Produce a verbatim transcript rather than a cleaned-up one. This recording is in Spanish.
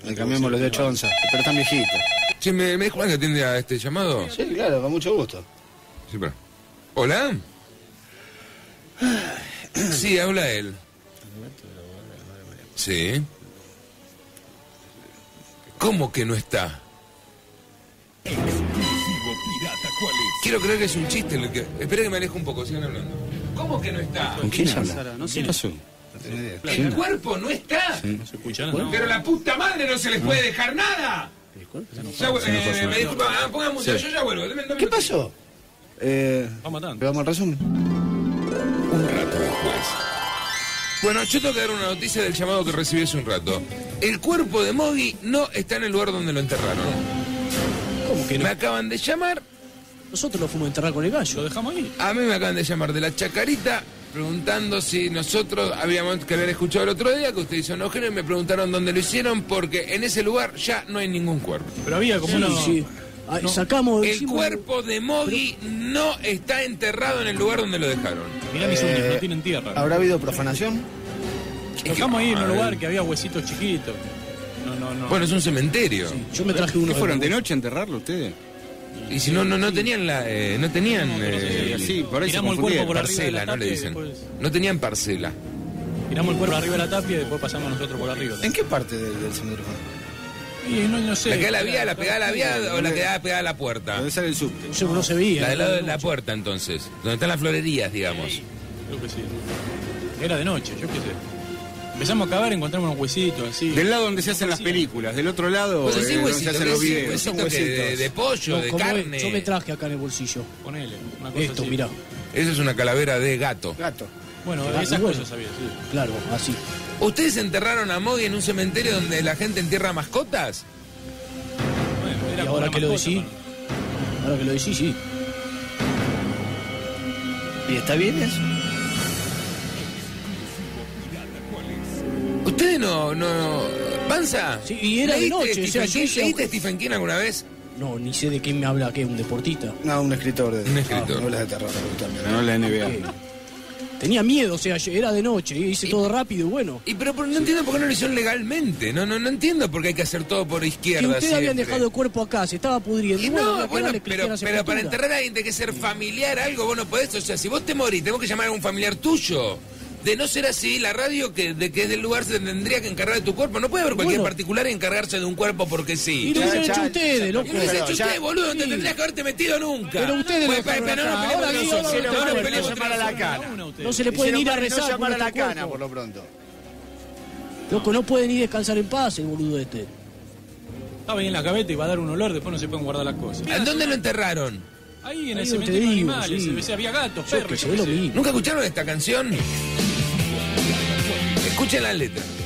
Le cambiamos los de ocho onzas, pero están viejitos. Che, ¿me, me dejas que atiende a este llamado? Sí, claro, con mucho gusto. Sí, pero... ¿Hola? Sí, habla él. Sí. ¿Cómo que no está? Quiero creer que es un chiste. El que... Espera que me alejo un poco, sigan hablando. ¿Cómo que no está? ¿Con quién habla? No sé. ¿Qué pasó? ¿El cuerpo no está? Sí. No se escucha nada. Pero la puta madre no se les puede dejar nada. Ya, eh, me disculpa, ah, pongan música, yo ya vuelvo. Deme, deme ¿Qué pasó? Eh, Vamos matando. ¿Vamos al resumen? Un rato después. Bueno, yo tengo que dar una noticia del llamado que recibí hace un rato. El cuerpo de Mogui no está en el lugar donde lo enterraron. ¿Cómo que no? Me acaban de llamar, Nosotros lo fuimos a enterrar con el Lo gallo. dejamos ahí. a mí me acaban de llamar de la Chacarita preguntando si nosotros habíamos que haber escuchado el otro día que usted hizo enojero y me preguntaron dónde lo hicieron porque en ese lugar ya no hay ningún cuerpo. Pero había como Sí, una... sí. Ah, Sacamos... El hicimos- cuerpo de Mogui no está enterrado en el lugar donde lo dejaron. Mirá mis uñas, Eh, no tienen tierra. ¿Habrá habido profanación? Lo dejamos ahí en un lugar que había huesitos chiquitos. No, no, no. Bueno, es un cementerio. Sí, yo me traje uno. ¿Qué fueron de noche a enterrarlo ustedes? Y si no, no, no tenían la, eh, no tenían eh, Sí, por eso Tiramos el cuerpo por arriba de parcela, la no le tapia y dicen. después... No tenían parcela. Tiramos el cuerpo arriba de la tapia y después pasamos nosotros por arriba. ¿En qué parte del, del cementerio fue? Y no, no sé. ¿La que da la vía, la pegada a la vía o la que da pegada a la puerta? Debe ser el subte. Yo no se veía. La del lado de era la noche. puerta, entonces. Donde están las florerías, digamos. Creo que sí. Era de noche, yo qué sé. Empezamos a cavar, encontramos unos huesitos así. Del lado donde se hacen las películas, del otro lado Pues eh, así, donde huesito, se hacen ¿qué los es? videos. Huesito Son que de, huesitos. de pollo, No, de como es, carne. yo me traje acá en el bolsillo. Ponele, una cosa Esto, así. mirá. Eso es una calavera de gato. Gato. Bueno, Ah, esas bueno. cosas sabía, sí. Claro, así. ¿Ustedes enterraron a Mogui en un cementerio donde la gente entierra mascotas? Bueno, era Y como ahora una que lo mascota, decís, mano. ahora que lo decís, sí. ¿Y está bien eso? ¿Ustedes no, no... ¿Panza? Sí, y era de ¿Leíste noche, o sea, Stephen yo King? decía- ¿Leíste Stephen King alguna vez? No, ni sé de quién me habla, ¿qué? ¿Un deportista? No, un escritor de... Un escritor. Ah, novelas de terror, también. No la N B A. Eh, Tenía miedo, o sea, yo- era de noche, hice todo rápido y bueno. Y pero, pero no entiendo por qué no lo hicieron legalmente. No, no, no entiendo por qué hay que hacer todo por Que izquierda. ustedes habían siempre. dejado el cuerpo acá, se estaba pudriendo. Y Y bueno, no, había que bueno, darle pero, cristiana pero para sepultura. enterrar a alguien tiene que ser familiar, algo, vos no podés, o sea, si vos te morís, tenemos que llamar a un familiar tuyo. De no ser así, la radio que, de que es del lugar se tendría que encargar de tu cuerpo. No puede haber cualquier Bueno. particular y encargarse de un cuerpo porque Y sí. lo Ya, hubiesen ya, hecho ya, ustedes, ya, loco. Y no hubiese hecho Pero ya- usted, boludo, no te sí. tendrías que haberte metido nunca. Pero ustedes Pues, lo dejaron pero no nos acá. peleemos Ahora entre digo, nosotros. ahora No nos digo, peleemos no entre llamar a la nosotros. cana. Una ustedes. No se le pueden Hicieron ir a para que rezar no llamar a por la nuestro cana, cuerpo. por lo pronto. Loco, no pueden ir a descansar en paz el boludo este. Estaba ahí en la cabeta y va a dar un olor, después no se pueden guardar las cosas. ¿En dónde lo enterraron? Ahí en Ahí el donde cementerio de te digo, animales, sí. se decía, había gatos, Yo perros. que yo se qué ve lo sé. mismo. ¿Nunca escucharon esta canción? Escuchen la letra.